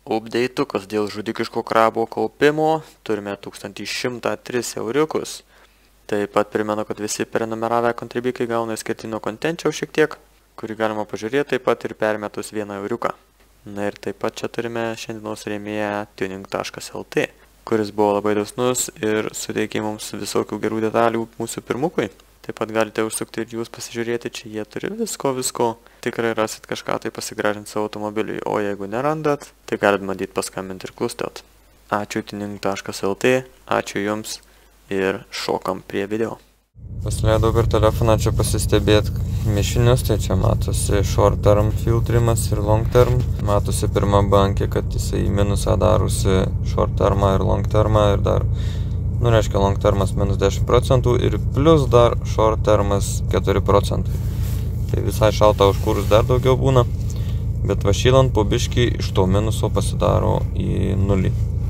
Updeitukas dėl žudikiško krabo kaupimo, turime 1103 euriukus. Taip pat primenu, kad visi prenumeravę kontribikai gauna išskirtinio kontenčio šiek tiek, kurį galima pažiūrėti taip pat ir permetus 1 euriuką. Na ir taip pat čia turime šiandienos rėmėją tuning.lt, kuris buvo labai dosnus ir suteikė mums visokių gerų detalių mūsų pirmukui. Taip pat galite užsukti ir jūs pasižiūrėti, čia jie turi visko. Tikrai rasit kažką tai pasigražinti savo automobiliui, o jeigu nerandat, tai galit bandyti paskambinti ir klustelt. Ačiū tuning.lt, ačiū jums ir šokam prie video. Pasileidau per telefoną čia pasistebėti mišinius, tai čia matosi short term filtrimas ir long term. Matosi pirma bankė, kad jisai minusą darusi short termą ir long termą ir dar, reiškia long termas minus 10% ir plus dar short termas 4%. Tai visai šalta užkūrus dar daugiau būna, bet va šylant po biškį iš to minuso pasidaro į nulį.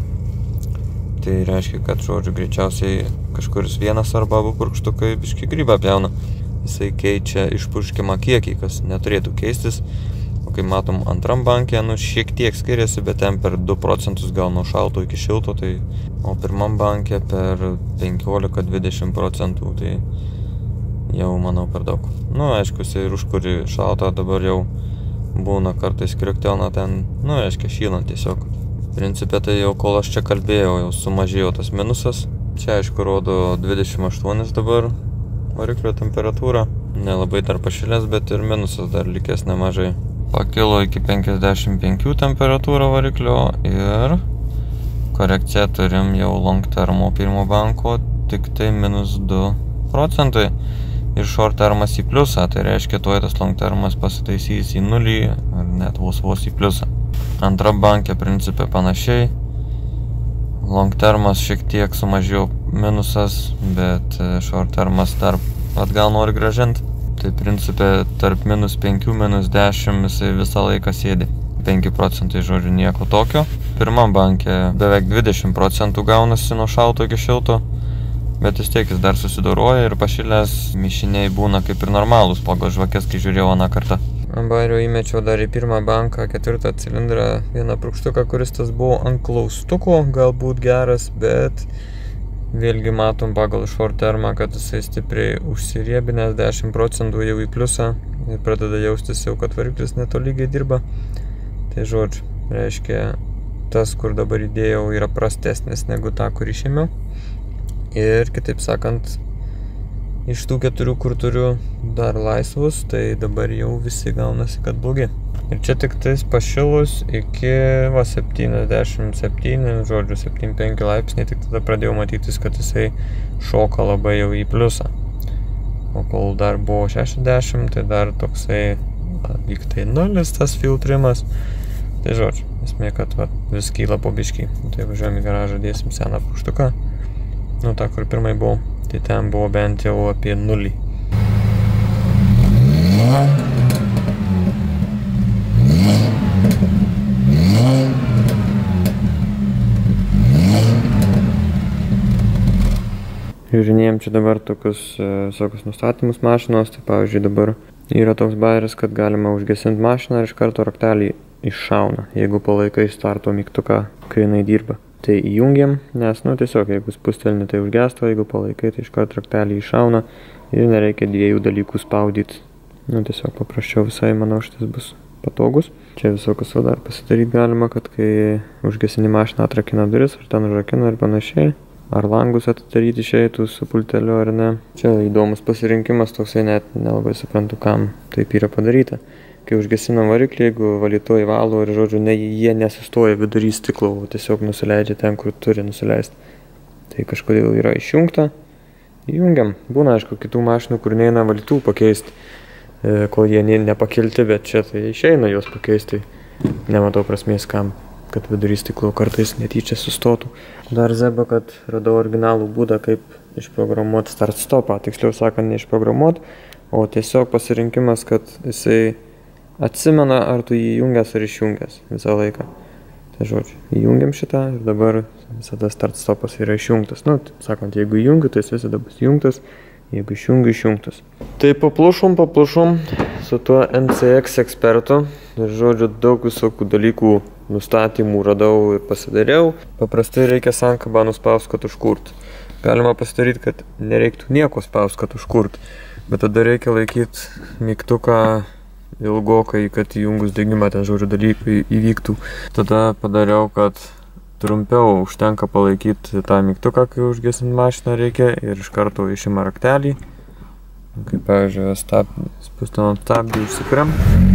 Tai reiškia, kad žodžiu greičiausiai kažkuris vienas arba abu purkštukai biškį grybą pjauna. Jisai keičia išpurškimą kiekį, kas neturėtų keistis. O kaip matom antram bankė, šiek tiek skiriasi, bet ten per 2% gal nuo šalto iki šilto, tai o pirmam bankė per 15-20%, tai jau manau per daug. Aišku, jisai ir užkuri šaltą dabar jau būna kartais kriuktelna ten, aiškia, šylant tiesiog. Principė tai jau kol aš čia kalbėjau, jau sumažėjo tas minusas. Čia aišku rodo 28 dabar variklio temperatūra. Nelabai dar pašilęs, bet ir minusas dar likęs nemažai. Pakilo iki 55 temperatūrą variklio ir korekciją turim jau long termo pirmo banko, tik tai minus 2%. Ir short termas į pliusą, tai reiškia tuoj tas long termas pasitaisys į nulį ar net vos į pliusą. Antra bankė principė panašiai. Long termas šiek tiek sumažėjo minusas, bet short termas dar atgal nori grąžinti. Tai principė tarp minus 5, minus 10 jisai visą laiką sėdi. 5% žodžiu nieko tokio. Pirmam bankė beveik 20% gaunasi nuo šalto iki šilto. Bet vis tiek jis dar susidoroja ir pašilęs mišiniai būna kaip ir normalūs pagal žvakės, kai žiūrėjau aną kartą. Ambario įmečiau dar į pirmą banką 4 cilindrą vieną purkštuką, kuris tas buvo ant klaustuko, galbūt geras, bet vėlgi matom pagal short termą, kad jisai stipriai užsiriebinęs 10% jau į pliusą ir pradeda jaustis jau, kad variklis netolygiai dirba. Tai žodžiu, reiškia, tas, kur dabar įdėjau, yra prastesnis negu tą, kur išėmiau. Ir kitaip sakant, iš tų 4, kur turiu dar laisvus, tai dabar jau visi gaunasi, kad blogi. Ir čia tik tais pašilus iki 77, žodžiu 75 laipsniai, tik tada pradėjau matytis, kad jisai šoka labai jau į pliusą. O kol dar buvo 60, tai dar toksai lyg tai nulis tas filtrimas. Tai žodžiu, esmė, kad vis kyla po biškį. Tai važiuojam į garažą, dėsim seną purkštuką. Ta, kur pirmai buvo, tai ten buvo bent jau apie nulį. Žiūrinėjom čia dabar tokius visokius nustatymus mašinos, tai pavyzdžiui dabar yra toks bairis, kad galima užgesinti mašiną ir iš karto raktelį iššauna, jeigu palaikai starto mygtuką, kai jinai dirba. Tai įjungiam, nes tiesiog jeigu spustelni tai užgesto, jeigu palaikai tai iškart raktelį iššauna ir nereikia dviejų dalykų spaudyti. Tiesiog paprasčiau visai, manau, šitas bus patogus. Čia visokius dar pasidaryti galima, kad kai užgesini mašiną atrakina duris, ar ten užrakina ir panašiai. Ar langus atidaryti išeitų su pulteliu ar ne. Čia įdomus pasirinkimas, toksai net nelabai suprantu, kam taip yra padaryta. Kai užgesinam variklį, jeigu valytojai valo ir žodžiu, jie nesustoja vidury stiklo, o tiesiog nusileidžia ten, kur turi nusileisti. Tai kažkodėl yra išjungta. Įjungiam. Būna, aišku, kitų mašinų, kur neina valytų pakeisti, kol jie nepakilti, bet čia tai išeina juos pakeisti. Nematau prasmės kam, kad vidury stiklo kartais netyčia sustotų. Dar zeba, kad radau originalų būdą, kaip išprogramuoti start stopą. Tiksliau sakant, ne išprogramuoti, o tiesiog pasirinkimas, kad jisai atsimena, ar tu jį įjungęs ar išjungęs visą laiką. Tai žodžiu, įjungiam šitą ir dabar visada start stopas yra išjungtas. Taip sakant, jeigu įjungiu, tai jis visada bus įjungtas, jeigu išjungiu, išjungtas. Tai paplušom su tuo NCX ekspertu ir žodžiu, daug visokių dalykų nustatymų radau ir pasidariau. Paprastai reikia sankabą nuspaust, kad užkurt. Galima pasidaryti, kad nereiktų nieko spaust, kad užkurt. Bet tada reikia laikyti mygtuką ilgokai, kad įjungus degimą ten žodžiu dalykai įvyktų. Tada padariau, kad trumpiau užtenka palaikyti tą mygtuką, kai užgesint mašiną reikia ir iš karto išima raktelį. Kaip pavyzdžiui, spustinam stabdį, užsikuriam.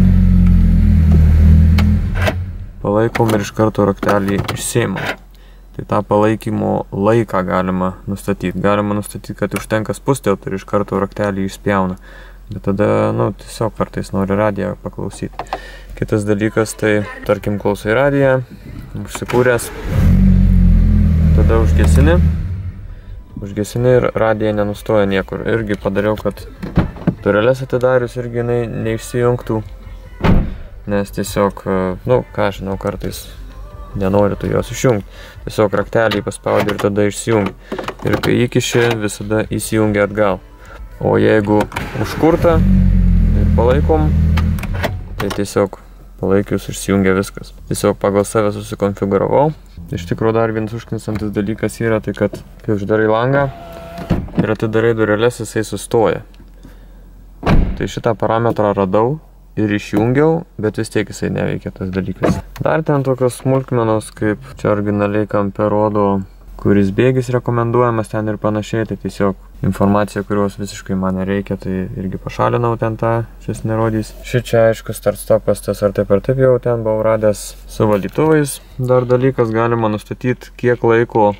Palaikom ir iš karto raktelį išsiimam. Tai tą palaikymo laiką galima nustatyti. Galima nustatyti, kad užtenka spustelt ir iš karto raktelį išspjauna. Bet tada, tiesiog kartais nori radiją paklausyti. Kitas dalykas, tai tarkim klausai radiją, užsikūręs, tada užgesini ir radija nenustoja niekur. Irgi padariau, kad dureles atidarius irgi jinai neišsijungtų, nes tiesiog, kartais nenori tu jos išjungti. Tiesiog raktelį paspaudi ir tada išsijungi. Ir kai įkiši, visada įsijungia atgal. O jeigu užkurta ir palaikom, tai tiesiog palaikius išsijungia viskas. Tiesiog pagal save susikonfiguravau. Iš tikrųjų dar vienas užknisantis dalykas yra, tai kad kai uždarai langą ir atidarai dureles, jisai sustoja. Tai šitą parametrą radau ir išjungiau, bet vis tiek jisai neveikia tas dalykas. Dar ten tokios smulkmenos, kaip čia originaliai kampe rodo, kuris bėgis rekomenduojamas ten ir panašiai, tai tiesiog informacija, kurios visiškai man nereikia, tai irgi pašalinau ten tą, šis nerodys. Čia aišku start-stopas tas ar taip jau ten buvau radęs su valytuvais. Dar dalykas galima nustatyti, kiek laiko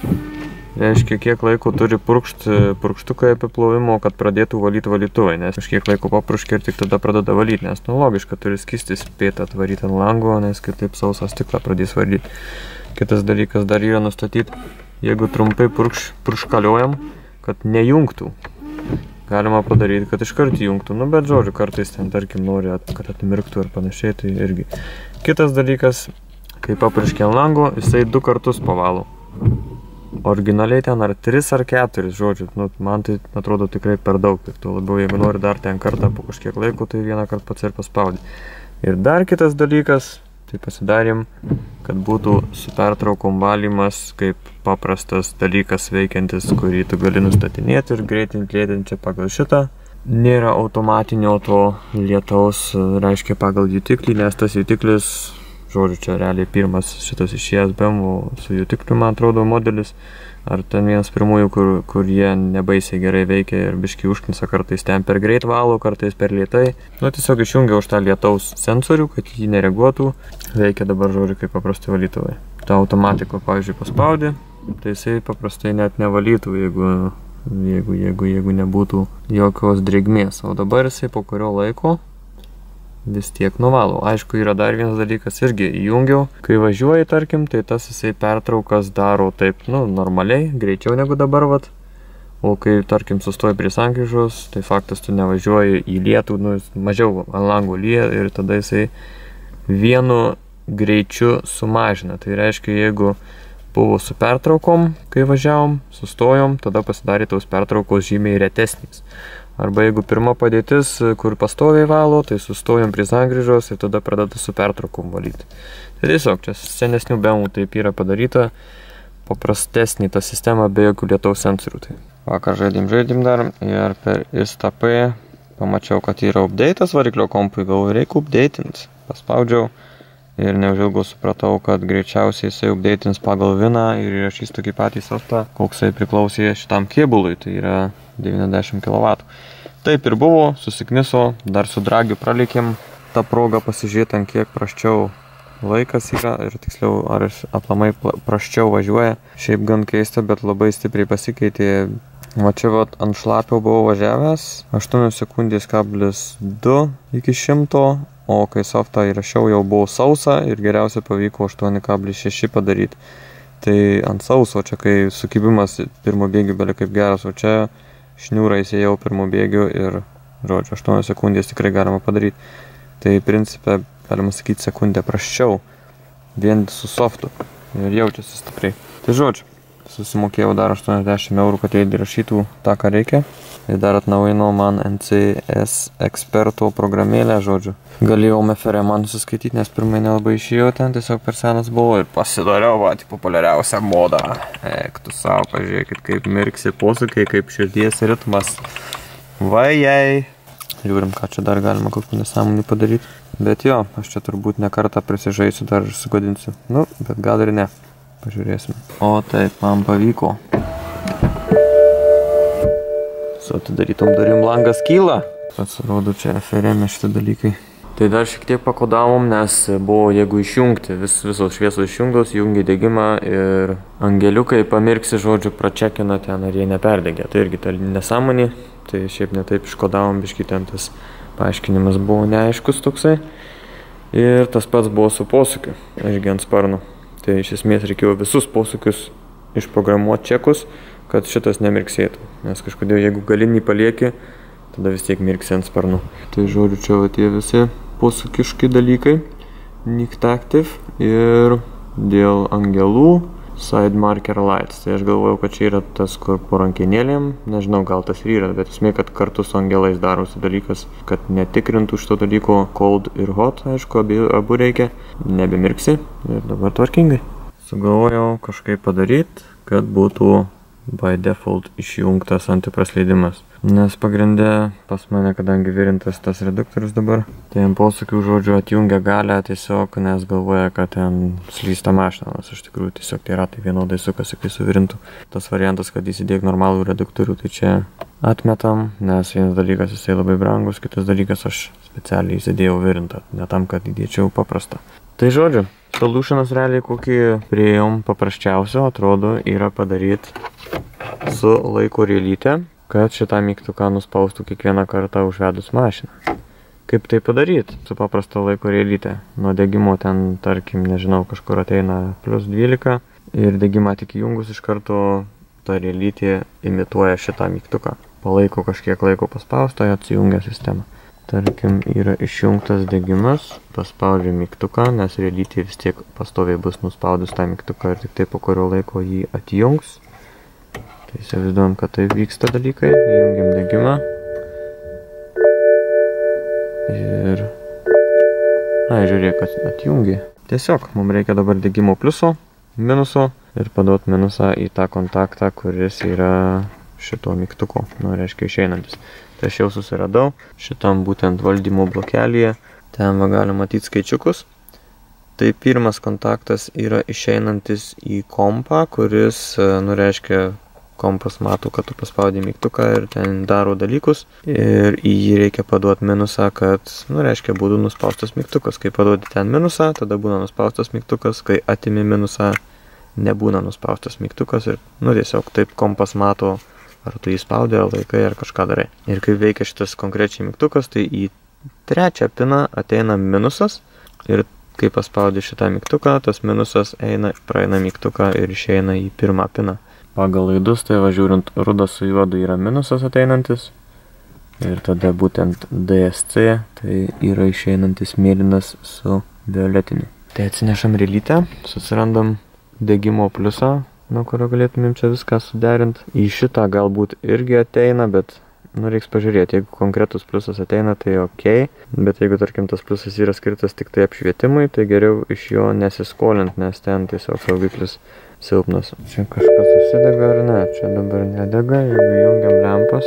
turi purkštukai apiplovimo, kad pradėtų valyti valytuvai, nes kažkiek laiko papurškia ir tik tada pradeda valyti, nes logiška turi skystis spėti atvaryti ant lango, nes kitaip sausą stiklą pradės valyti. Kitas dalykas dar yra nustatyti, jeigu trumpai purškaliojam, kad nejungtų. Galima padaryti, kad iškart įjungtų, bet žodžiu, kartais ten tarkim nori, kad atmirktų ir panašiai, tai irgi. Kitas dalykas, kai papurškia ant lango, jisai 2 kartus pavalo. Originaliai ten ar 3 ar 4, žodžiu, man tai atrodo tikrai per daug, ir tuo labiau, jeigu nori dar ten kartą po kažkiek laiko, tai vieną kartą pats ir paspaudi. Ir dar kitas dalykas, tai pasidarėm, kad būtų su pertraukom valymas kaip paprastas dalykas veikiantis, kurį tu gali nustatinėti ir greitinti, lėtinti pagal šitą. Nėra automatinio to lietaus, reiškia pagal jutiklį, nes tas jutiklis, žodžiu, čia realiai pirmas šitas išėjęs BMW su jutikliu, man atrodo, modelis, ar ten vienas pirmųjų, kur jie nebaisiai gerai veikia ir biškį užknisa, kartais ten per greit valo, kartais per lėtai. Tiesiog išjungia už tą lietaus sensorių, kad jį nereaguotų. Veikia dabar, žodžiu, kaip paprastai valytuvai. Ta automatika, pavyzdžiui, paspaudi, tai jisai paprastai net nevalytų, jeigu nebūtų jokios drėgmės. O dabar jisai po kurio laiko vis tiek nuvalo. Aišku, yra dar vienas dalykas, irgi įjungiau. Kai važiuoji, tarkim, tai tas jisai pertraukas daro taip, normaliai, greičiau negu dabar, vat. O kai, tarkim, sustoji prie sankryžos, tai faktas tu nevažiuoji į lietų, mažiau ant langų lyja ir tada jisai vienu greičiu sumažina. Tai reiškia, jeigu buvo su pertraukom, kai važiavom, sustojom, tada pasidarė tos pertraukos žymiai retesnės. Arba jeigu pirma padėtis, kur pastoviai valo, tai sustojom prie sankryžos ir tada pradeda su pertraukom valyti. Tai tiesiog, čia senesnių BMW taip yra padaryta, paprastesnė ta sistema be jokių lietaus sensorių. Tai vakar žaidim dar ir per ISTP pamačiau, kad yra update'as variklio kompui, galvoju, reikia update'inti. Paspaudžiau ir neužilgo supratau, kad greičiausiai jisai update'ins pagal VINą ir įrašys tokį patį softą, koksai priklausė šitam kėbului, tai yra 90 kW. Taip ir buvo, susikniso, dar su dragiu pralikėm tą progą pasižiūrėti, ant kiek prasčiau laikas yra ir tiksliau, ar aplamai prasčiau važiuoja. Šiaip gan keista, bet labai stipriai pasikeitė. Va čia ant šlapio buvau važiavęs 8 sekundės kablis 2 iki 100, o kai softą įrašiau jau buvo sausa ir geriausia pavyko 8,6 padaryti. Tai ant sauso, čia kai sukibimas pirmo bėgių belia kaip geras, o čia šniūrą įsėjau pirmo bėgių ir, žodžiu, 8 sekundės tikrai galima padaryti. Tai principė, galima sakyti, sekundę prasčiau, vien su softu ir jaučiasi stipriai. Tai žodžiu, susimokėjau dar 80 eurų, kad jie įrašytų tą, ką reikia. Ir dar atnaujino man NCS eksperto programėlę, žodžiu. Galėjau Mefere man suskaityti, nes pirmai nelabai išėjau ten, tiesiog per senas buvo ir pasidariau, populiariausią modą. Eik, tu savo, pažiūrėkit, kaip mirksi posūkiai, kaip širdies ritmas. Vajai. Žiūrim, ką čia dar galima kokių nesąmonį padaryti. Bet jo, aš čia turbūt ne kartą prisižaisiu, dar ir sugadinsiu. Nu, bet gal ir ne. Pažiūrėsim. O taip, man pavyko. Su atidarytom durim langas kyla. Pasirodo, čia FRM šitie dalykai. Tai dar šiek tiek pakodavom, nes buvo, jeigu išjungti, visos šviesos išjungtos, jungi degimą ir angeliukai pamirksi, žodžiu, pračekina ten, ar jie neperdegė. Tai irgi ta nesąmonė, tai šiaip netaip iškodavom, biškį ten tas paaiškinimas buvo neaiškus toksai. Ir tas pats buvo su posūkiu, irgi ant sparno. Tai iš esmės reikėjo visus posūkius išprogramuoti čekus, kad šitas nemirksėtų. Nes kažkodėl, jeigu galinį palieki, tada vis tiek mirksi ant sparnų. Tai žodžiu, čia va tie visi posūkiški dalykai. Nicked Active ir dėl angelų Side Marker Lights. Tai aš galvojau, kad čia yra tas, kur po rankenėlėm. Nežinau, gal tas ir yra, bet esmė, kad kartu su angelais darosi dalykas, kad netikrintų šito dalyko Cold ir Hot, aišku, abu reikia. Nebemirksi ir dabar tvarkingai. Sugalvojau kažkaip padaryti, kad būtų by default išjungtas antiprasleidimas. Nes pagrinde pas mane, kadangi virintas tas reduktorius dabar, tai ant posūkių žodžiu atjungia galę tiesiog, nes galvoja, kad ten slysta mašina, nes iš tikrųjų tiesiog tie ratai vienodai sukasi, kai suvirintų. Tas variantas, kad įsidėk normalų reduktorių, tai čia atmetam, nes vienas dalykas jisai labai brangus, kitas dalykas aš specialiai įsidėjau virintą, ne tam, kad įdėčiau paprastą. Tai žodžiu, solutionas realiai kokį priėjom paprasčiausio, atrodo, yra padaryti su laiko rėlyte, kad šitą mygtuką nuspaustų kiekvieną kartą užvedus mašiną. Kaip tai padaryti? Su paprasta laiko rėlyte. Nuo degimo ten, tarkim, nežinau, kažkur ateina plus 12 ir degimą tik įjungus iš karto ta rėlytė imituoja šitą mygtuką. Palaiko kažkiek laiko paspaustoje, atsijungia sistemą. Tarkim, yra išjungtas degimas, paspaudžiu mygtuką, nes rėlytė vis tiek pastoviai bus nuspaudus tą mygtuką ir tik tai po kurio laiko jį atjungs. Tai įsivaizduojam, kad taip vyksta dalykai. Įjungiam degimą. Ir... žiūrėk, kad atjungi. Tiesiog, mums reikia dabar degimo pliuso, minuso ir paduoti minusą į tą kontaktą, kuris yra šito mygtuko, reiškia išeinantis. Tai aš jau susiradau šitam būtent valdymo blokelyje. Ten va galima matyti skaičiukus. Tai pirmas kontaktas yra išeinantis į kompą, kuris, reiškia, kompas mato, kad tu paspaudai mygtuką ir ten daro dalykus. Ir į jį reikia paduoti minusą, kad, reiškia, būtų nuspaustas mygtukas. Kai paduodi ten minusą, tada būna nuspaustas mygtukas. Kai atimi minusą, nebūna nuspaustas mygtukas. Ir, tiesiog taip kompas mato, ar tu jį spaudai, ar laikai, ar kažką darai. Ir kaip veikia šitas konkrečiai mygtukas, tai į trečią piną ateina minusas. Ir kai paspaudi šitą mygtuką, tas minusas eina, praeina mygtuką ir išeina į pirmą piną. Pagal laidus, tai važiūrint, rudas su juodu yra minusas ateinantis. Ir tada būtent DSC, tai yra išeinantis mėlynas su violetiniu. Tai atsinešam rėlytę, susirandam degimo pliusą, nuo kurio galėtumėm čia viską suderinti. Į šitą galbūt irgi ateina, bet reiks pažiūrėti. Jeigu konkretus pliusas ateina, tai ok. Bet jeigu, tarkim, tas pliusas yra skirtas tik tai apšvietimui, tai geriau iš jo nesiskolint, nes ten tiesiog saugiklis silpnas. Čia kažkas susidega ar ne? Čia dabar nedega, jeigu jungiam lempas.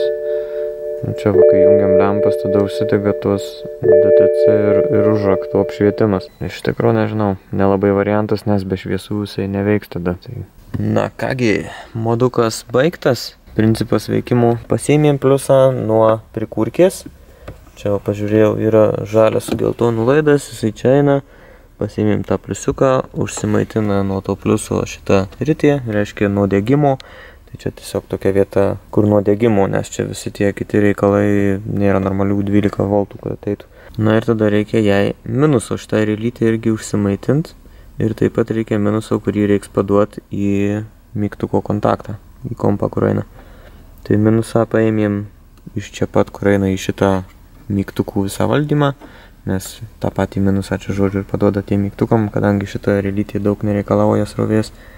Čia kai jungiam lempas, tada užsidega tuos DTC ir užraktų apšvietimas. Iš tikrųjų nežinau, nelabai variantas, nes be šviesų jisai neveiks tada. Na kągi, modukas baigtas. Principas veikimų. Pasiėmėm pliusą nuo prikurkės. Čia pažiūrėjau, yra žalias su geltonu laidas, jisai čia eina. Pasiėmėm tą pliusiuką, užsimaitina nuo to pliuso šitą ritį, reiškia nuo degimo. Tai čia tiesiog tokia vieta, kur nuo degimo, nes čia visi tie kiti reikalai nėra normalių 12 voltų, kad ateitų. Na ir tada reikia jai minuso šitą rėlytę irgi užsimaitinti. Ir taip pat reikia minuso, kurį reiks paduoti į mygtuko kontaktą, į kompą, kur eina. Tai minusą paėmėm iš čia pat, kur eina į šitą mygtukų visą valdymą, nes tą patį minusą čia žodžiu ir paduoda tiem mygtukam, kadangi šitą rėlytė daug nereikalauja srovės.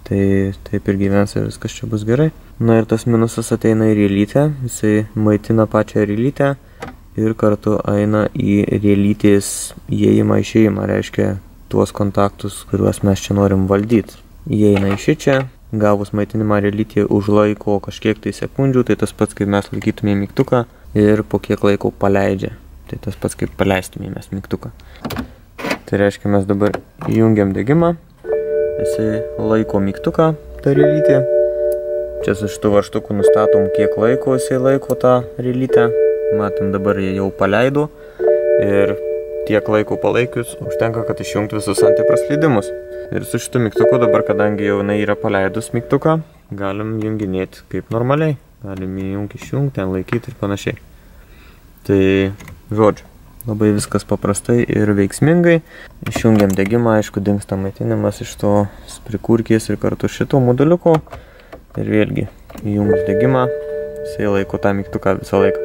Tai taip ir gyvens ir viskas čia bus gerai. Na ir tas minusas ateina į rielytę, jisai maitina pačią rielytę ir kartu eina į rielytės įėjimą išėjimą, reiškia tuos kontaktus, kuriuos mes čia norim valdyti. Įeina į šičia, gavus maitinimą rielytė užlaiko kažkiek tai sekundžių, tai tas pats, kaip mes laikytumėm mygtuką ir po kiek laiko paleidžia. Tai tas pats, kaip paleistumėmės mygtuką. Tai reiškia, mes dabar įjungiam degimą, jisai laiko mygtuką, ta rielytė. Čia su šitu varžtuku nustatom, kiek laiko jisai laiko tą rielytę. Matom, dabar jie jau paleido ir tiek laiko palaikius užtenka, kad išjungti visus antipraslydimus. Ir su šitu mygtuku dabar, kadangi jau jinai yra paleidus mygtuką, galim junginėti kaip normaliai. Galim įjungti, išjungti, ten laikyti ir panašiai. Tai, žodžiu, labai viskas paprastai ir veiksmingai. Išjungiam degimą, aišku, dingsta maitinimas iš to prikurkės ir kartu šito moduliuko. Ir vėlgi, įjungus degimą, jisai laiko tą mygtuką visą laiką.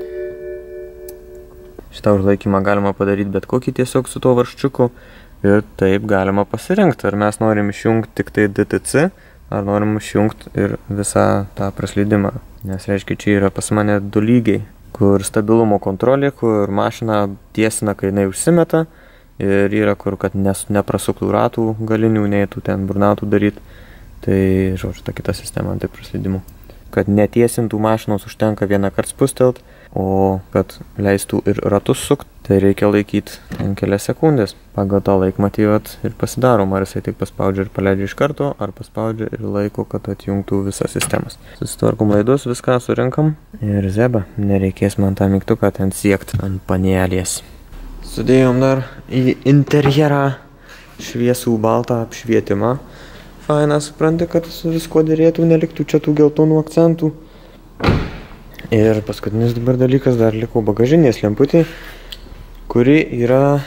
Šitą užlaikymą galima padaryti bet kokį tiesiog su tuo varžčiuku. Ir taip galima pasirinkti, ar mes norim išjungti tik tai DTC, ar norim išjungti ir visą tą praslydimą. Nes reiškia, čia yra pas mane du lygiai, kur stabilumo kontrolė, kur mašina tiesina, kai jinai užsimeta. Ir yra kur, kad neprasuktų ratų galinių, neįtų ten burnautų daryti. Tai, žodžiu, ta kita sistema antipraslydimų. Kad netiesintų mašinos užtenka vieną kartą spustelt, o kad leistų ir ratus sukt, tai reikia laikyti kelias sekundės. Pagal tą laikmatį ir pasidarom, ar jisai tik paspaudžia ir paleidžia iš karto, ar paspaudžia ir laiko, kad atjungtų visas sistemas. Susitvarkom laidus, viską surinkam ir zeba, nereikės man tą mygtuką ten siekti ant panelės. Sudėjom dar į interjerą šviesų baltą apšvietimą. Faina, supranti, kad su visko dėrėtų, neliktų čia tų geltonų akcentų. Ir paskutinis dabar dalykas, dar liko bagažinės lemputė, kuri yra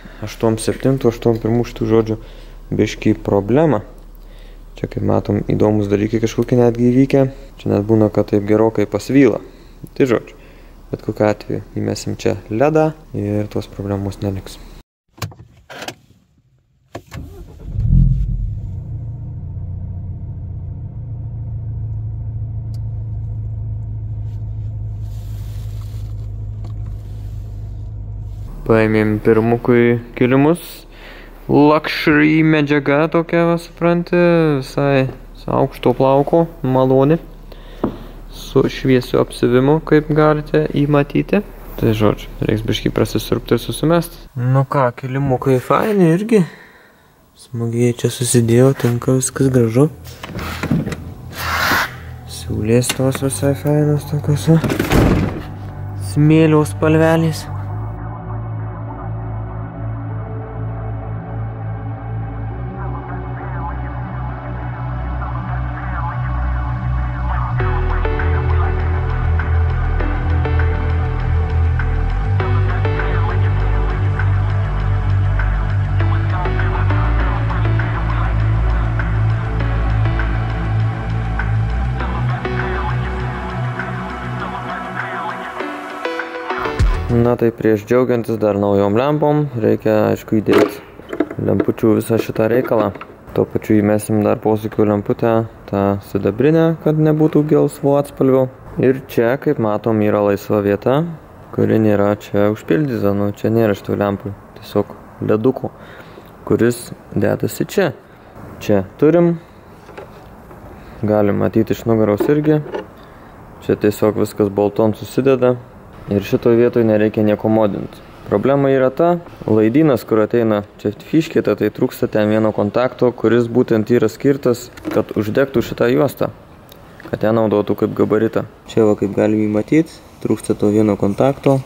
87-81 šitų žodžių biškį problema. Čia, kaip matom, įdomus dalykai kažkokie netgi įvykę. Čia net būna, kad taip gerokai pasvyla. Tai žodžiu, bet kokiu atveju įmesim čia ledą ir tos problemos neliks. Paėmėm pirmukui kilimus, luxury medžiaga tokia, supranti, visai su aukšto plauko, maloni, su šviesiu apsivimu, kaip galite įmatyti. Tai žodžiu, reiks biškį prasisirpti ir susimesti. Nu ką, kilimukai faini irgi, smagiai čia susidėjo, tinka viskas gražu. Siūlės tos visai fainos tokios, smėliaus spalvelės. Na tai prieš džiaugiantis dar naujom lempom, reikia aišku įdėti lempučių visą šitą reikalą. Tuo pačiu įmesim dar posūkių lemputę, tą sidabrinę, kad nebūtų gelsvo atspalvio. Ir čia, kaip matom, yra laisva vieta, kuri nėra čia užpildyta. Nu, čia nėra šitų lempų, tiesiog leduko, kuris dedasi čia. Čia turim, galim matyti iš nugaros irgi. Čia tiesiog viskas bolton susideda. Ir šitoj vietoj nereikia nieko modinti. Problema yra ta, laidynas, kur ateina čia fiškėta, tai trūksta ten vieno kontakto, kuris būtent yra skirtas, kad uždegtų šitą juostą, kad ją naudotų kaip gabaritą. Čia va, kaip galime matyti, trūksta to vieno kontakto.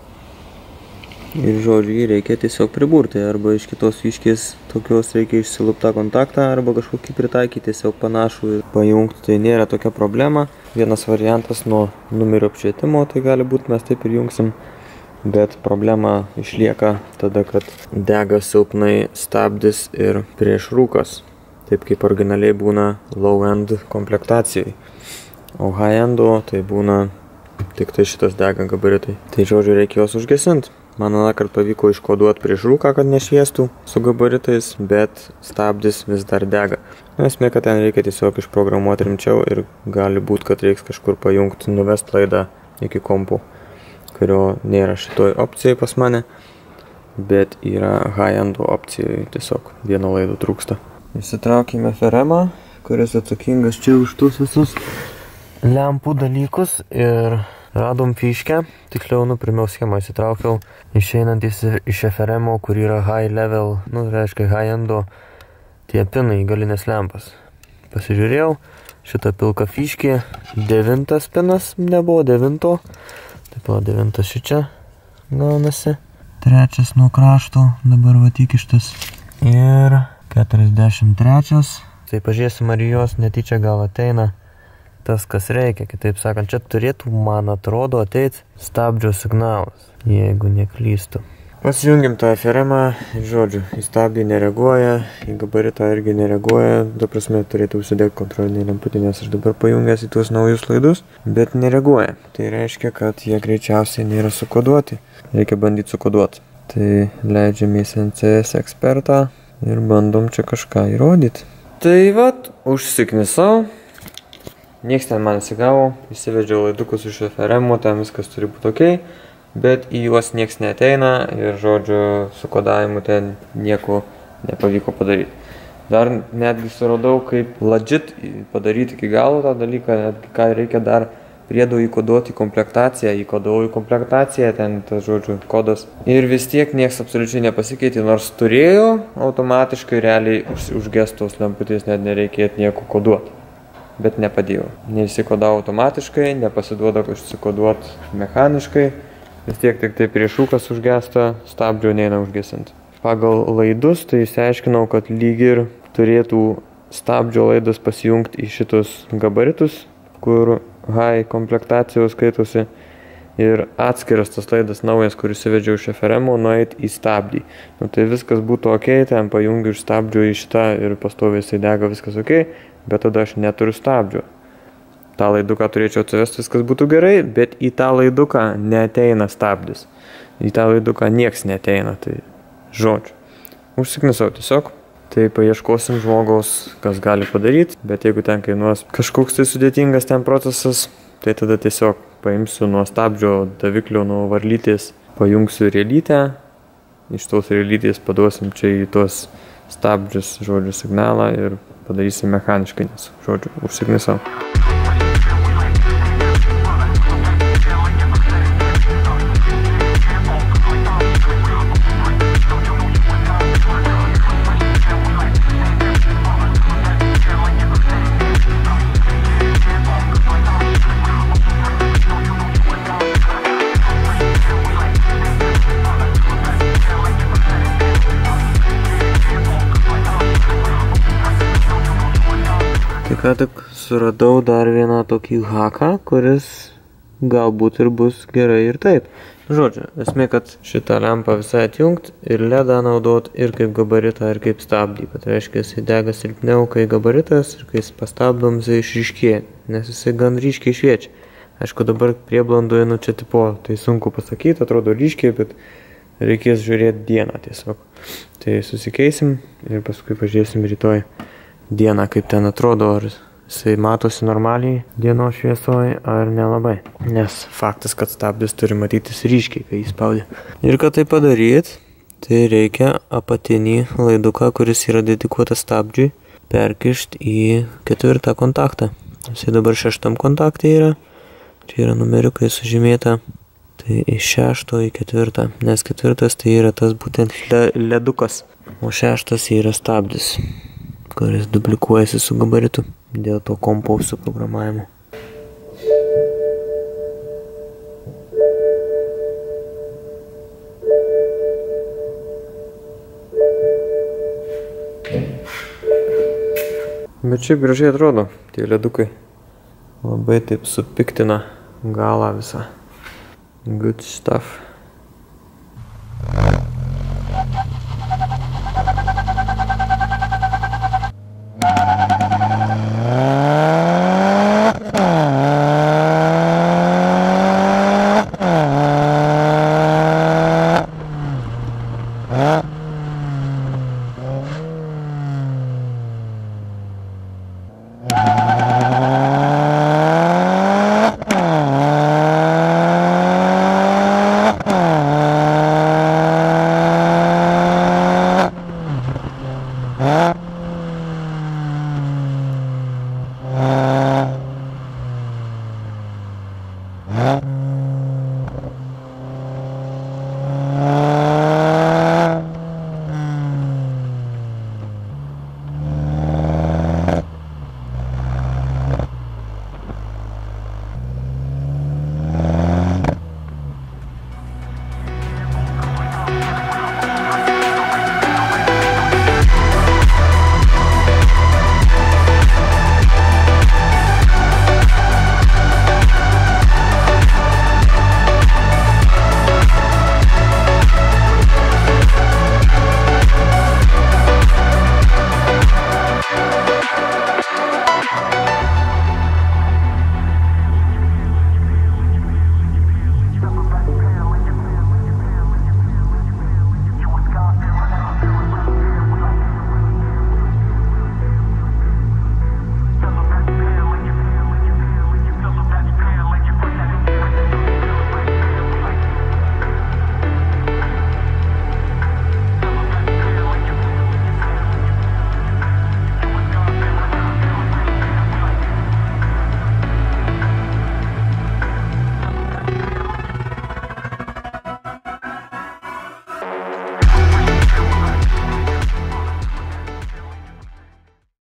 Ir žodžiu, jį reikia tiesiog priburti, arba iš kitos fiškės tokios reikia išsilupti tą kontaktą, arba kažkokį pritaikyti tiesiog panašų ir pajungti. Tai nėra tokia problema. Vienas variantas nuo numerio apšvietimo, tai gali būti mes taip ir jungsim, bet problema išlieka tada, kad dega silpnai stabdis ir priešrūkas, taip kaip originaliai būna low-end komplektacijai. O high-endo tai būna tik tai šitas dega gabaritai. Tai žodžiu, reikia juos užgesinti. Man anąkart pavyko iškoduoti prieš rūką, kad nešviestų su gabaritais, bet stabdis vis dar dega. Esmė, kad ten reikia tiesiog išprogramuoti rimčiau ir gali būti, kad reiks kažkur pajungti, nuvest laidą iki kompų, kurio nėra šitoj opcijai pas mane, bet yra high-end opcijai, tiesiog vieno laido trūksta. Išsitraukime FRM-ą, kuris atsakingas čia už tus visus lempų dalykus ir radom fiškę, tiksliau, pirmiau schemą įsitraukiau, išeinant iš FRM-o, kur yra high level, reiškia high-endo, tie pinai, galinės lempas. Pasižiūrėjau, šitą pilką fiškį, 9 pinas nebuvo, 9, taip pat 9 šičia gaunasi, 3 nuo krašto, dabar va įkištas ir 43. Tai pažiūrėsim, ar jos netyčia gal ateina tas, kas reikia. Kitaip sakant, čia turėtų, man atrodo, ateiti stabdžio signalas, jeigu neklystu. Pasijungim tą FRM-ą ir žodžiu, į stabdį nereaguoja, į gabaritą irgi nereaguoja, ta prasme turėtų užsidėti kontrolinį lemputį, nes aš dabar pajungęs į tuos naujus laidus, bet nereaguoja. Tai reiškia, kad jie greičiausiai nėra sukoduoti. Reikia bandyti sukoduoti. Tai leidžiamės NCS ekspertą ir bandom čia kažką įrodyti. Tai vat, užsiknisau. Niekas ten man nesigavo, įsivedžiau laidukus iš FRM-o, ten viskas turi būti ok, bet į juos niekas neateina ir, žodžiu, su kodavimu ten nieko nepavyko padaryti. Dar netgi suradau, kaip legit padaryti iki galo tą dalyką, netgi ką reikia dar priedo įkoduoti komplektaciją, įkodavau į komplektaciją, ten tas, žodžiu, kodas. Ir vis tiek niekas absoliučiai nepasikeitė, nors turėjo automatiškai realiai užgestos lemputės, net nereikėtų nieko koduoti. Bet nepadėjo. Neįsikodavo automatiškai, nepasiduoda užsikoduoti mechaniškai. Vis tiek tik tai prieš rūkas užgesta, stabdžio neina užgesinti. Pagal laidus tai išsiaiškinau, kad lyg ir turėtų stabdžio laidas pasijungti į šitus gabaritus, kur high komplektacijos skaitosi. Ir atskiras tas laidas naujas, kuris įvedžiau iš FRM-o, nueit į stabdį. Tai viskas būtų ok, ten pajungiu iš stabdžio į šitą ir pastoviai jisai dega, viskas ok. Bet tada aš neturiu stabdžio. tą laiduką turėčiau atsivesti, viskas būtų gerai, bet į tą laiduką neateina stabdis. Į tą laiduką nieks neateina, tai žodžiu. Užsiknisau tiesiog. Tai paieškosim žmogaus, kas gali padaryti, bet jeigu ten kainuos kažkoks tai sudėtingas ten procesas, tai tada tiesiog paimsiu nuo stabdžio daviklio, nuo varlytės, pajungsiu rėlytę, iš tos rėlytės paduosim čia į tos stabdžius, žodžiu, signalą ir padarysim mechaniškai, nes, žodžiu, užsiknisau. Ką tik suradau dar vieną tokį haką, kuris galbūt ir bus gerai ir taip. Žodžiu, esmė, kad šitą lempą visai atjungt ir ledą naudot ir kaip gabaritą, ir kaip stabdį. Bet reiškia, jisai dega silpniau, kai gabaritas ir kai pastabdom, jisai išryškėja, nes jisai gan ryškiai šviečia. Aišku, dabar prieblandoje, čia tipo, tai sunku pasakyti, atrodo ryškiai, bet reikės žiūrėti dieną tiesiog. Tai susikeisim ir paskui pažiūrėsim rytoj dieną, kaip ten atrodo, ar jisai matosi normaliai dienos šviesoj, ar nelabai. Nes faktas, kad stabdis turi matytis ryškiai, kai jį spaudė. Ir kad tai padaryt, tai reikia apatinį laiduką, kuris yra dedikuotas stabdžiui, perkišti į 4 kontaktą. Jisai dabar 6 kontakte yra. Čia yra numeriukai sužymėta. Tai iš 6 į 4. Nes 4 tai yra tas būtent ledukas. O 6 yra stabdis, kuris duplikuojasi su gabaritu dėl to komposto programavimo. Bet šiaip gražiai atrodo tie ledukai. Labai taip supiktina galą visą. Good stuff.